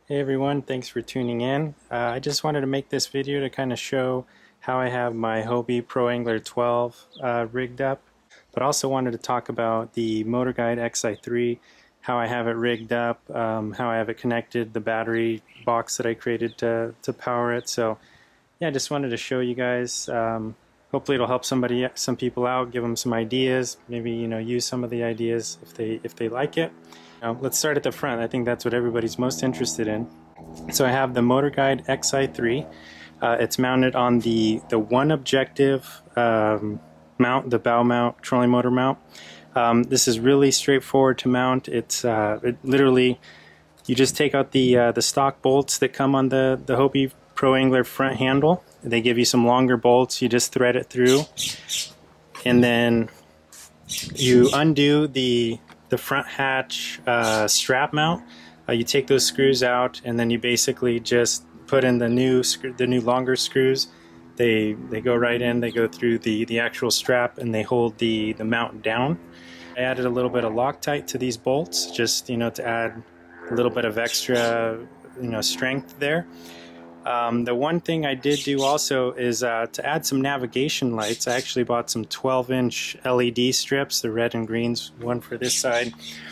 Hey everyone, thanks for tuning in. I just wanted to make this video to kind of show how I have my Hobie Pro Angler 12 rigged up, but also wanted to talk about the Motor Guide Xi3, how I have it rigged up, how I have it connected, the battery box that I created to power it. So yeah, I just wanted to show you guys. Hopefully it'll help some people out, give them some ideas, maybe use some of the ideas if they like it. Let's start at the front. I think that's what everybody's most interested in. So I have the Motor Guide Xi3. It's mounted on the one objective mount, the bow mount, trolling motor mount. This is really straightforward to mount. It literally, you just take out the stock bolts that come on the Hobie Pro Angler front handle. They give you some longer bolts. You just thread it through, and then you undo the front hatch strap mount. You take those screws out, and then you basically just put in the new longer screws. They go right in. They go through the actual strap, and they hold the mount down. I added a little bit of Loctite to these bolts, just to add a little bit of extra strength there. The one thing I did do also is to add some navigation lights. I actually bought some 12-inch LED strips, the red and greens, one for this side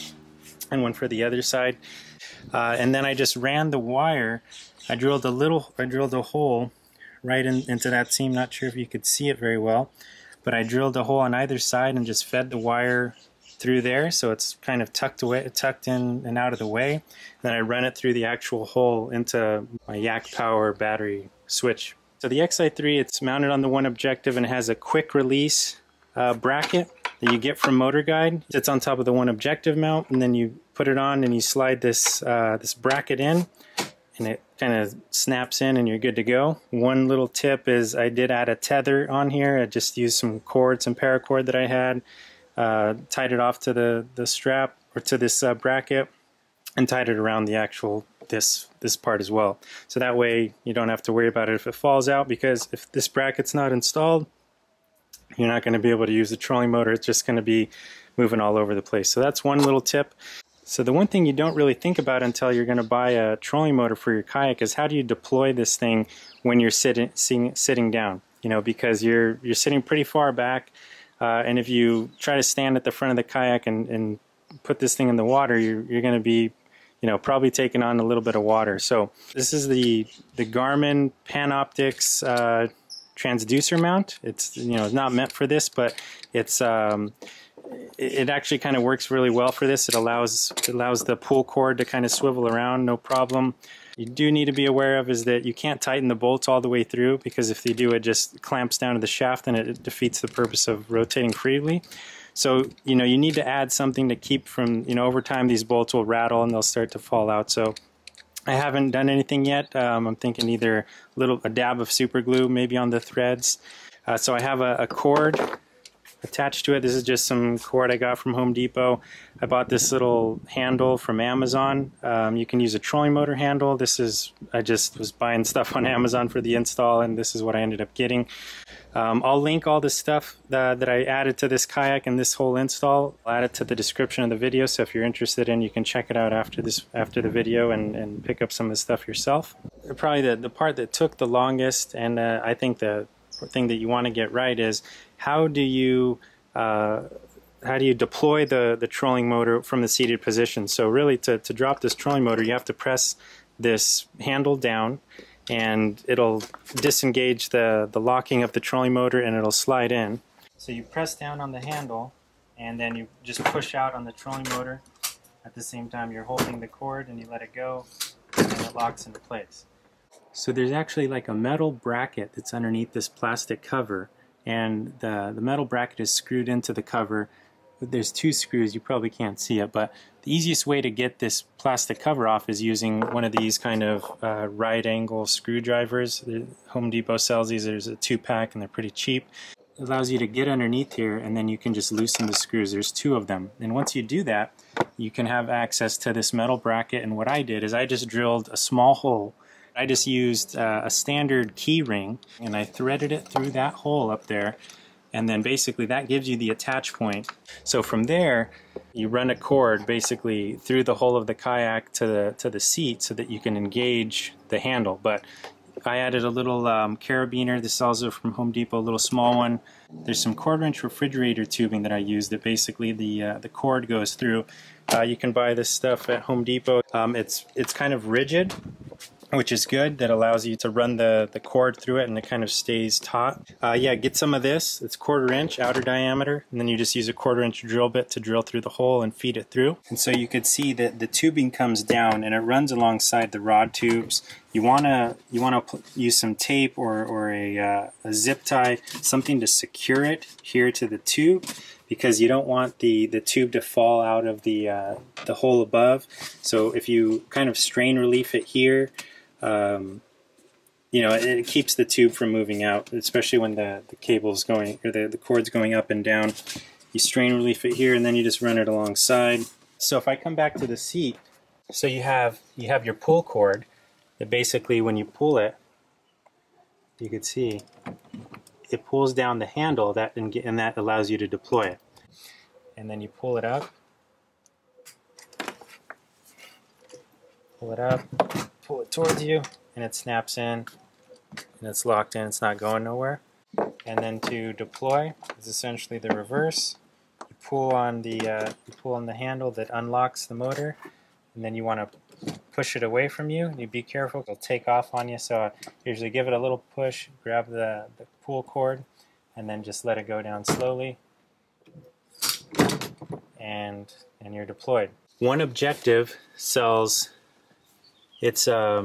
and one for the other side. And then I just ran the wire. I drilled a hole right into that seam. Not sure if you could see it very well, but I drilled a hole on either side and just fed the wire through there, so it's kind of tucked in and out of the way. Then I run it through the actual hole into my Yak Power battery switch. So the Xi3, it's mounted on the one objective and it has a quick release bracket that you get from Motor Guide. It's on top of the one objective mount, and then you put it on and you slide this bracket in, and it kind of snaps in and you're good to go. One little tip is I did add a tether on here. I just used some paracord that I had. Tied it off to the strap, or to this bracket, and tied it around the actual this part as well. So that way you don't have to worry about it if it falls out, because if this bracket's not installed, you're not going to be able to use the trolling motor. It's just going to be moving all over the place. So that's one little tip. So the one thing you don't really think about until you're going to buy a trolling motor for your kayak is how do you deploy this thing when you're sitting down? Because you're sitting pretty far back. And if you try to stand at the front of the kayak and put this thing in the water, you're going to be, probably taking on a little bit of water. So this is the Garmin Panoptix transducer mount. It's not meant for this, but it actually kind of works really well for this. It allows the pull cord to kind of swivel around, no problem. You do need to be aware of is that you can't tighten the bolts all the way through, because if you do, it just clamps down to the shaft and it defeats the purpose of rotating freely. So you need to add something to keep from, over time these bolts will rattle and they'll start to fall out. So I haven't done anything yet. I'm thinking either a dab of super glue maybe on the threads. So I have a cord attached to it. This is just some cord I got from Home Depot. I bought this little handle from Amazon. You can use a trolling motor handle. I just was buying stuff on Amazon for the install, and this is what I ended up getting. I'll link all the stuff that I added to this kayak and this whole install. I'll add it to the description of the video, so if you're interested you can check it out after the video and pick up some of the stuff yourself. Probably the part that took the longest, and I think the thing that you want to get right is how do you deploy the trolling motor from the seated position. So really to drop this trolling motor, you have to press this handle down, and it'll disengage the locking of the trolling motor, and it'll slide in. So you press down on the handle, and then you just push out on the trolling motor. At the same time you're holding the cord, and you let it go, and it locks into place. So there's actually like a metal bracket that's underneath this plastic cover, and the metal bracket is screwed into the cover. There's two screws, you probably can't see it, but the easiest way to get this plastic cover off is using one of these kind of right angle screwdrivers. Home Depot sells these. There's a 2-pack and they're pretty cheap. It allows you to get underneath here, and then you can just loosen the screws. There's 2 of them, and once you do that you can have access to this metal bracket. And what I did is I just drilled a small hole. I just used a standard key ring, and I threaded it through that hole up there, and then basically that gives you the attach point. So from there you run a cord basically through the hull of the kayak to the seat so that you can engage the handle. But I added a little carabiner. This is also from Home Depot, a little small one. There's some 1/4 inch refrigerator tubing that I use that basically the cord goes through. You can buy this stuff at Home Depot. It's kind of rigid, which is good. That allows you to run the cord through it and it kind of stays taut. Yeah, get some of this. It's 1/4 inch outer diameter, and then you just use a 1/4 inch drill bit to drill through the hole and feed it through. And so you could see that the tubing comes down and it runs alongside the rod tubes. You wanna use some tape or a zip tie, something to secure it here to the tube, because you don't want the tube to fall out of the hole above. So if you kind of strain relief it here, you know, it keeps the tube from moving out, especially when the cable's going, or the cord's going up and down. You strain relief it here and then you just run it alongside. So if I come back to the seat, so you have your pull cord that basically when you pull it, you can see it pulls down the handle and that allows you to deploy it. And then you pull it up, pull it towards you, and it snaps in, and it's locked in, it's not going nowhere. And then to deploy is essentially the reverse. You pull on the handle that unlocks the motor, and then you want to push it away from you. You be careful, it'll take off on you. So I usually give it a little push, grab the pull cord, and then just let it go down slowly, and you're deployed. One Objective sells, it's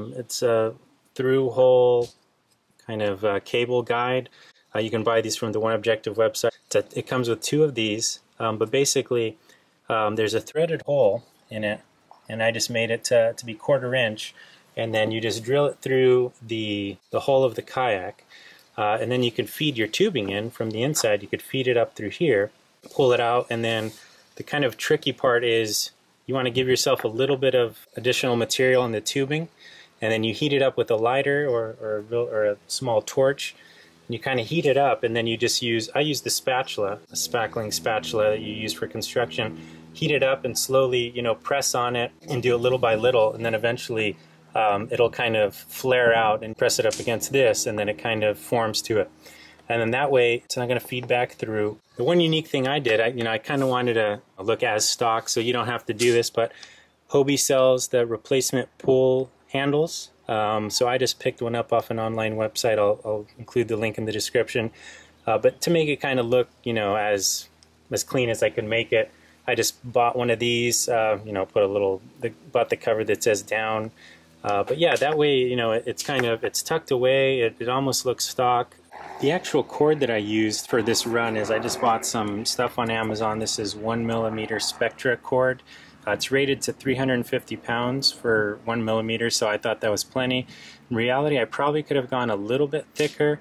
a through hole kind of cable guide. You can buy these from the One Objective website. It comes with 2 of these, but basically there's a threaded hole in it, and I just made it to be 1/4 inch, and then you just drill it through the hull of the kayak, and then you can feed your tubing in from the inside. You could feed it up through here, pull it out, and then the kind of tricky part is you want to give yourself a little bit of additional material in the tubing, and then you heat it up with a lighter or a small torch. And you kind of heat it up, and then you just I use the spatula, a spackling spatula that you use for construction. Heat it up and slowly, you know, press on it and do it little by little, and then eventually it'll kind of flare out, and press it up against this, and then it kind of forms to it. And then that way it's not going to feed back through. The one unique thing I did, I kind of wanted to look as stock, so you don't have to do this, but Hobie sells the replacement pull handles. So I just picked one up off an online website. I'll include the link in the description. But to make it kind of look, you know, as clean as I could make it, I just bought one of these. You know, bought the cover that says down. But yeah, that way, you know, it's tucked away. It almost looks stock. The actual cord that I used for this run is I just bought some stuff on Amazon. This is 1mm Spectra cord. It's rated to 350 pounds for 1mm, so I thought that was plenty. In reality, I probably could have gone a little bit thicker,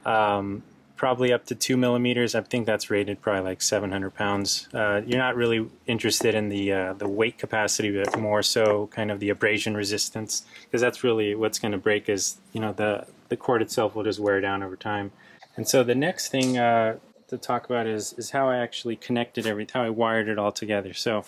probably up to 2mm. I think that's rated probably like 700 pounds. You're not really interested in the weight capacity, but more so kind of the abrasion resistance, because that's really what's going to break is, you know, the cord itself will just wear down over time. And so the next thing to talk about is how I actually connected how I wired it all together. So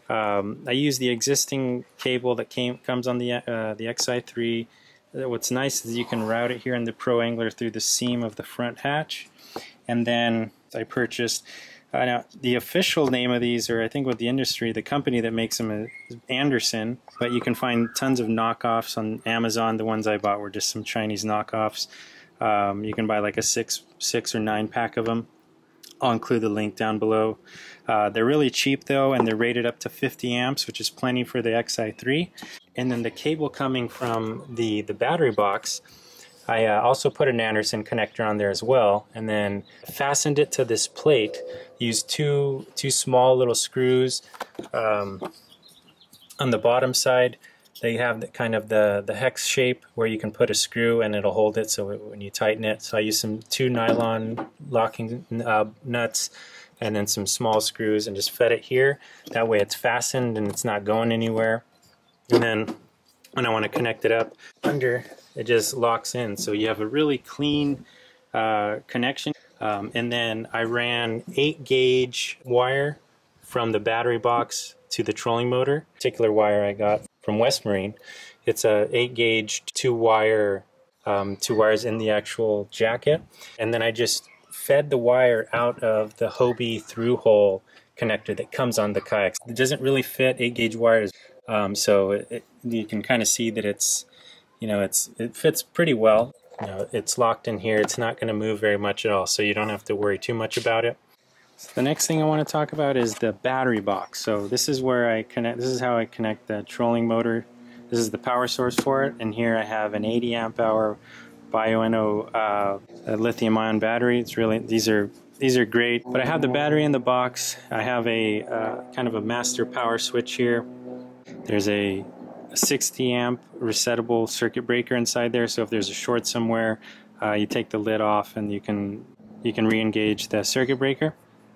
I use the existing cable that comes on the Xi3. What's nice is you can route it here in the Pro Angler through the seam of the front hatch. And then I purchased, now the official name of these, or I think with the industry, the company that makes them is Anderson, but you can find tons of knockoffs on Amazon. The ones I bought were just some Chinese knockoffs. You can buy like a six or 9 pack of them. I'll include the link down below. They're really cheap though, and they're rated up to 50 amps, which is plenty for the Xi3. And then the cable coming from the battery box, I also put an Anderson connector on there as well, and then fastened it to this plate. Used two small little screws on the bottom side. They have the hex shape where you can put a screw and it'll hold it so when you tighten it. So I used 2 nylon locking nuts and then some small screws and just fed it here. That way it's fastened and it's not going anywhere. And then when I want to connect it up under, it just locks in. So you have a really clean connection. And then I ran 8 gauge wire from the battery box to the trolling motor. Particular wire I got from West Marine. It's a 8-gauge 2-wire, 2 wires in the actual jacket, and then I just fed the wire out of the Hobie through hole connector that comes on the kayaks. It doesn't really fit 8-gauge wires, so you can kind of see that it's, it fits pretty well. It's locked in here. It's not going to move very much at all, so you don't have to worry too much about it. So the next thing I want to talk about is the battery box. So this is where I connect. This is how I connect the trolling motor. This is the power source for it, and here I have an 80 amp hour Bioenno lithium-ion battery. It's really these are great. But I have the battery in the box. I have a kind of a master power switch here. There's a 60 amp resettable circuit breaker inside there. So if there's a short somewhere, you take the lid off and you can re-engage the circuit breaker.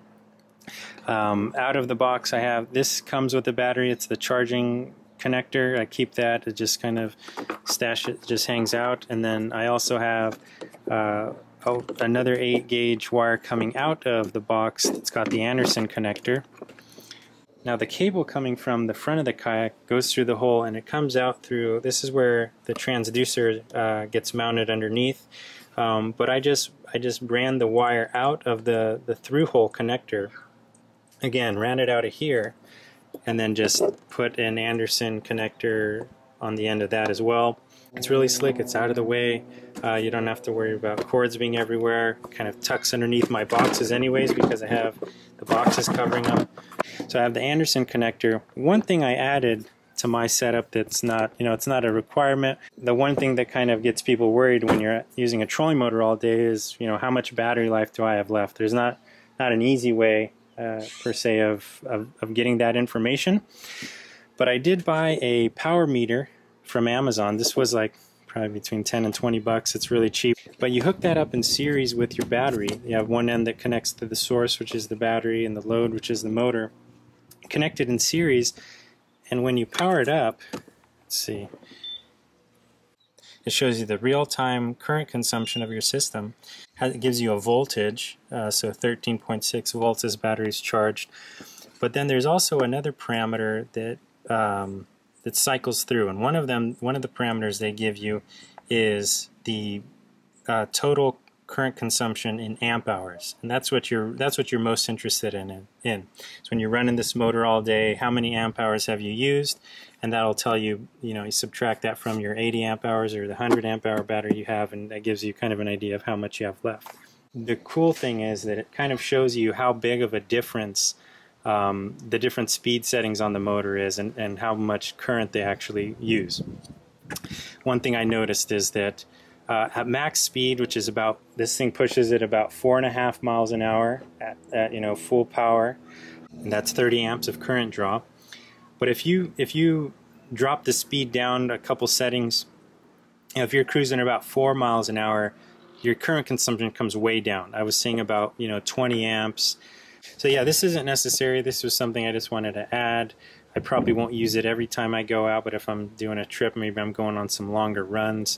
Out of the box, I have this comes with the battery. It's the charging connector. I keep that. It just kind of stash it, just hangs out. And then I also have another 8-gauge wire coming out of the box. It's got the Anderson connector. Now the cable coming from the front of the kayak goes through the hole and it comes out through, this is where the transducer gets mounted underneath. But I just ran the wire out of the through hole connector. Again, ran it out of here and then just put an Anderson connector on the end of that as well. It's really slick. It's out of the way. You don't have to worry about cords being everywhere. It kind of tucks underneath my boxes anyways because I have the boxes covering up. So I have the Anderson connector. One thing I added to my setup that's not, it's not a requirement. The one thing that kind of gets people worried when you're using a trolling motor all day is, how much battery life do I have left? There's not an easy way per se of getting that information. But I did buy a power meter from Amazon. This was like probably between 10 and 20 bucks. It's really cheap. But you hook that up in series with your battery. You have one end that connects to the source, which is the battery, and the load, which is the motor, connected in series. And when you power it up, let's see, it shows you the real-time current consumption of your system. It gives you a voltage, so 13.6 volts as battery's charged. But then there's also another parameter that that cycles through, and one of the parameters they give you is the total current consumption in amp hours, and that's what you're most interested in. So when you're running this motor all day, how many amp hours have you used, and that'll tell you, you subtract that from your 80 amp hours or the 100 amp hour battery you have, and that gives you kind of an idea of how much you have left. The cool thing is that it kind of shows you how big of a difference the different speed settings on the motor is, and how much current they actually use. One thing I noticed is that at max speed, which is about, this thing pushes at about 4.5 miles an hour at full power, and that's 30 amps of current draw. But if you drop the speed down a couple settings, if you're cruising about 4 miles an hour, your current consumption comes way down. I was seeing about 20 amps. So yeah, this isn't necessary. This was something I just wanted to add. I probably won't use it every time I go out, but if I'm doing a trip, maybe I'm going on some longer runs,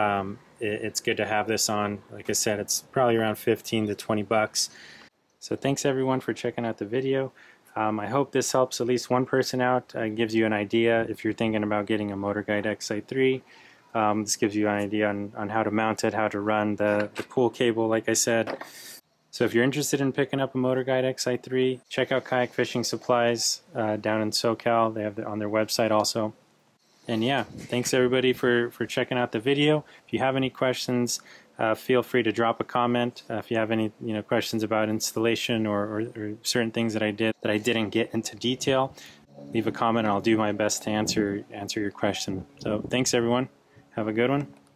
it's good to have this on. Like I said, it's probably around 15 to 20 bucks. So thanks everyone for checking out the video. I hope this helps at least one person out, gives you an idea if you're thinking about getting a Motor Guide X-i3. This gives you an idea on how to mount it, how to run the pool cable, like I said. So if you're interested in picking up a Motor Guide X-i3, check out Kayak Fishing Supplies down in SoCal. They have it on their website also. And yeah, thanks everybody for checking out the video. If you have any questions, feel free to drop a comment. If you have any questions about installation or certain things that I did that I didn't get into detail, leave a comment and I'll do my best to answer your question. So thanks everyone. Have a good one.